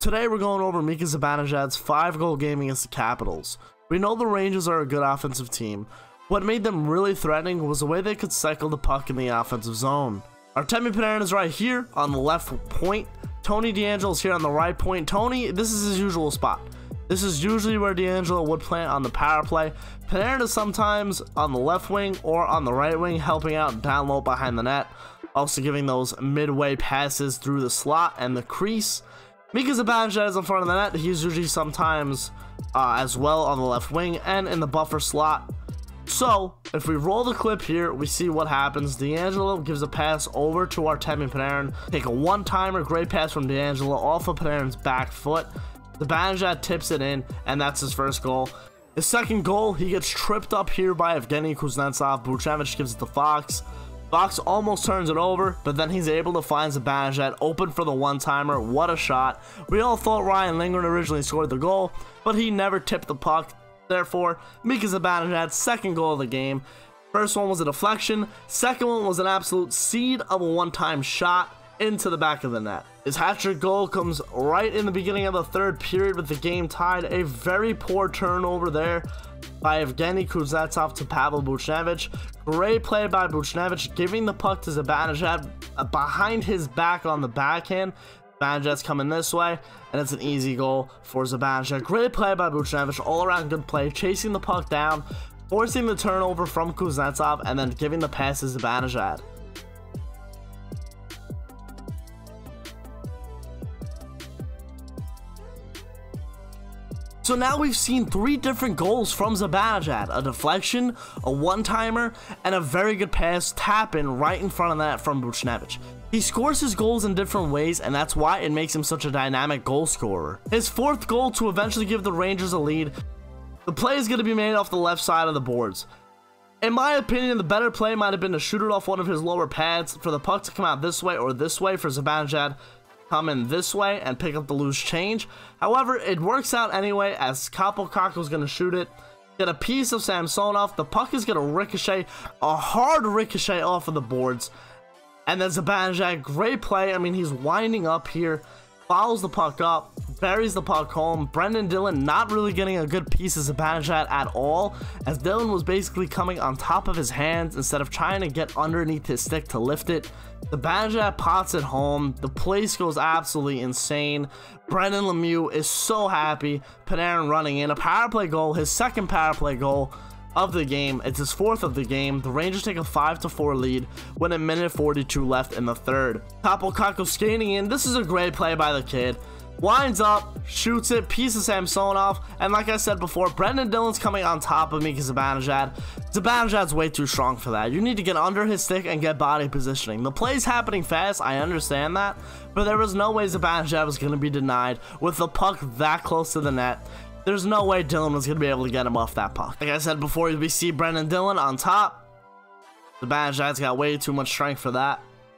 Today we're going over Mika Zibanejad's 5-goal game against the Capitals. We know the Rangers are a good offensive team. What made them really threatening was the way they could cycle the puck in the offensive zone. Artemi Panarin is right here on the left point. Tony DeAngelo is here on the right point. Tony, this is his usual spot. This is usually where DeAngelo would play on the power play. Panarin is sometimes on the left wing or on the right wing, helping out down low behind the net, also giving those midway passes through the slot and the crease. Mika Zibanejad is in front of the net. He's usually sometimes as well on the left wing and in the buffer slot. So, if we roll the clip here, we see what happens. DeAngelo gives a pass over to Artemi Panarin. Take a one-timer, great pass from DeAngelo off of Panarin's back foot. Zibanejad tips it in, and that's his first goal. His second goal, he gets tripped up here by Evgeny Kuznetsov. Buchnevich gives it to Fox. Fox almost turns it over, but then he's able to find Zibanejad open for the one-timer. What a shot. We all thought Ryan Lindgren originally scored the goal, but he never tipped the puck. Therefore, Mika Zibanejad's second goal of the game. First one was a deflection. Second one was an absolute seed of a one-time shot into the back of the net. His hat-trick goal comes right in the beginning of the third period with the game tied. A very poor turnover there by Evgeny Kuznetsov to Pavel Buchnevich. Great play by Buchnevich, giving the puck to Zibanejad behind his back on the backhand. Zibanejad's coming this way, and it's an easy goal for Zibanejad. Great play by Buchnevich, all around good play, chasing the puck down, forcing the turnover from Kuznetsov, and then giving the pass to Zibanejad. So now we've seen 3 different goals from Zibanejad: a deflection, a one-timer, and a very good pass tap-in right in front of that from Buchnevich. He scores his goals in different ways, and that's why it makes him such a dynamic goal scorer. His 4th goal to eventually give the Rangers a lead. The play is going to be made off the left side of the boards. In my opinion, the better play might have been to shoot it off one of his lower pads, for the puck to come out this way or this way, for Zibanejad come in this way and pick up the loose change. However, it works out anyway, as Kapo's going to shoot it, get a piece of Samsonov. The puck is going to ricochet, a hard ricochet off of the boards, and then Zibanejad, great play. I mean, he's winding up here, follows the puck up, buries the puck home. Brendan Dillon not really getting a good piece of Zibanejad at all, as Dillon was basically coming on top of his hands instead of trying to get underneath his stick to lift it. Zibanejad pots it home. The place goes absolutely insane. Brendan Lemieux is so happy. Panarin running in. A power play goal, his second power play goal of the game. It's his 4th of the game. The Rangers take a 5-4 lead when a minute 42 left in the third. Kako skating in. This is a great play by the kid. Winds up, shoots it, piece of Samsonov, and like I said before, Brendan Dillon's coming on top of Mika Zibanejad. Zibanejad's way too strong for that. You need to get under his stick and get body positioning. The play's happening fast, I understand that, but there was no way Zibanejad was going to be denied with the puck that close to the net. There's no way Dillon was going to be able to get him off that puck. Like I said before, we see Brendan Dillon on top. Zibanejad's got way too much strength for that.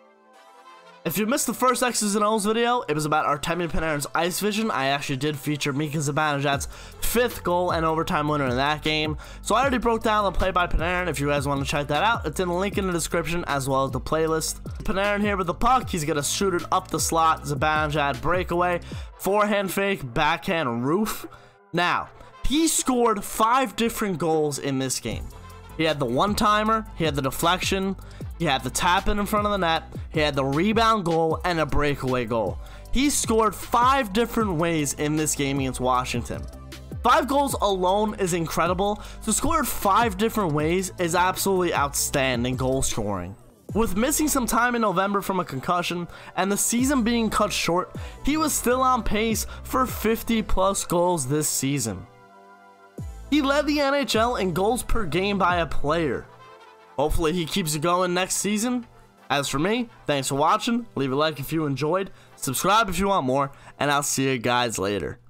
If you missed the first X's and O's video, it was about Artemi Panarin's ice vision. I actually did feature Mika Zibanejad's 5th goal and overtime winner in that game. So I already broke down the play by Panarin. If you guys want to check that out, it's in the link in the description as well as the playlist. Panarin here with the puck. He's going to shoot it up the slot. Zibanejad breakaway, forehand fake, backhand roof. Now, he scored 5 different goals in this game. He had the one-timer, he had the deflection, he had the tap-in in front of the net, he had the rebound goal, and a breakaway goal. He scored 5 different ways in this game against Washington. 5 goals alone is incredible. To score 5 different ways is absolutely outstanding goal scoring. With missing some time in November from a concussion and the season being cut short, he was still on pace for 50+ goals this season. He led the NHL in goals per game by a player. Hopefully he keeps it going next season. As for me, thanks for watching. Leave a like if you enjoyed, subscribe if you want more, and I'll see you guys later.